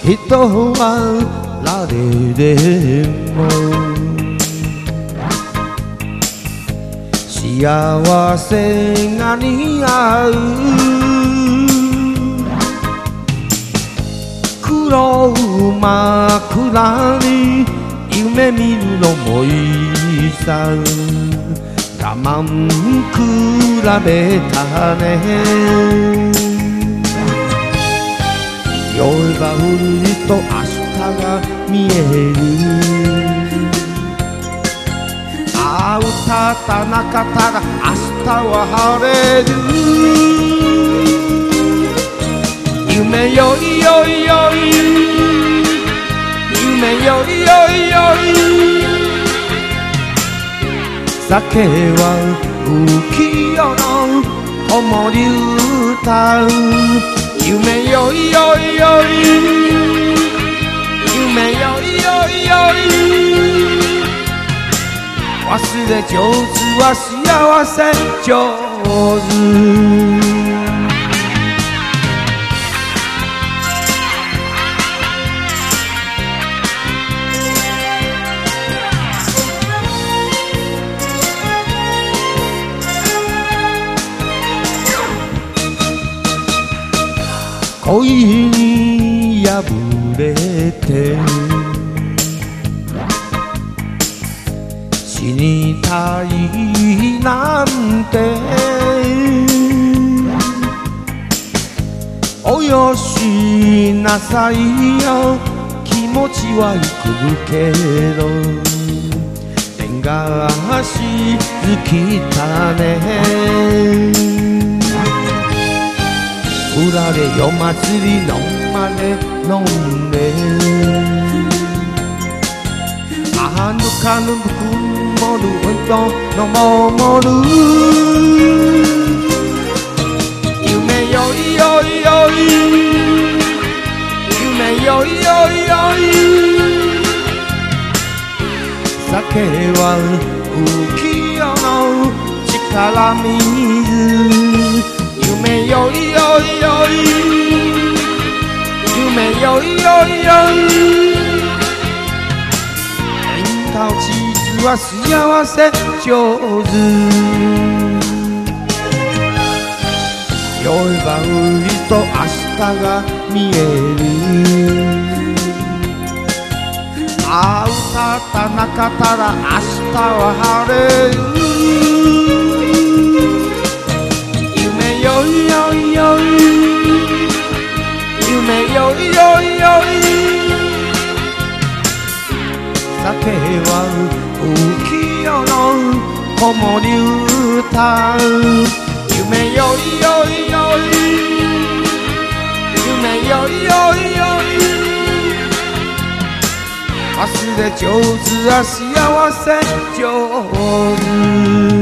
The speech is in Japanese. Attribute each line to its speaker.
Speaker 1: 人は誰でも幸せが似合う黒枕に夢見るのもいいさ我慢比べたね酔えばふるりと明日が見えるああ歌ったなかったら明日は晴れる夢よいよいよい夢よいよいよい酒は浮世の子守歌う夢よいよいよい夢よいよいよい忘れ上手は幸せ上手恋に破れて死にたいなんておよしなさいよ気持ちはいくけど縁がしずきたね振られ夜祭り飲まれ飲んであぬかぬくもるとのもる夢よいよいよい夢よいよいよい酒は浮世の力水夢よいよいよい夢よいよいよい縁と実は幸せ上手酔えばうりと明日が見えるああ歌ったなかったら明日は晴れる夢よいよいよい夢よいよいよい酒は浮世の子守歌夢よいよいよい夢よいよいよい忘れ上手は幸せ上手